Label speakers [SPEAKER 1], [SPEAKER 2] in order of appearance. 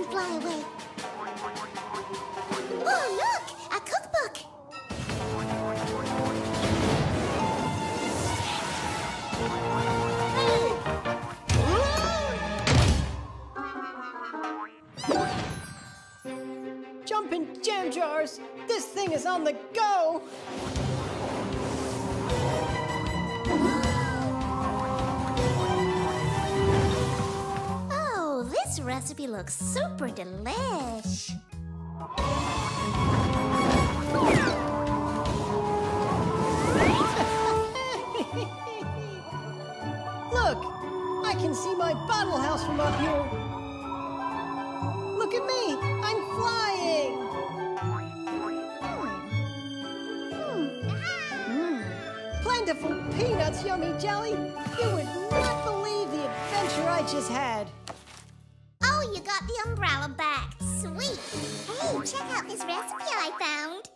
[SPEAKER 1] fly away. Oh, look! A cookbook!
[SPEAKER 2] Jumping jam jars! This thing is on the go!
[SPEAKER 1] Oh, this recipe looks super delish.
[SPEAKER 2] Look! I can see my bottle house from up here! Look at me! I'm flying! Plentiful peanuts, yummy jelly! You would not believe the adventure I just had!
[SPEAKER 1] Oh, you got the umbrella back. Sweet. Hey, check out this recipe I found.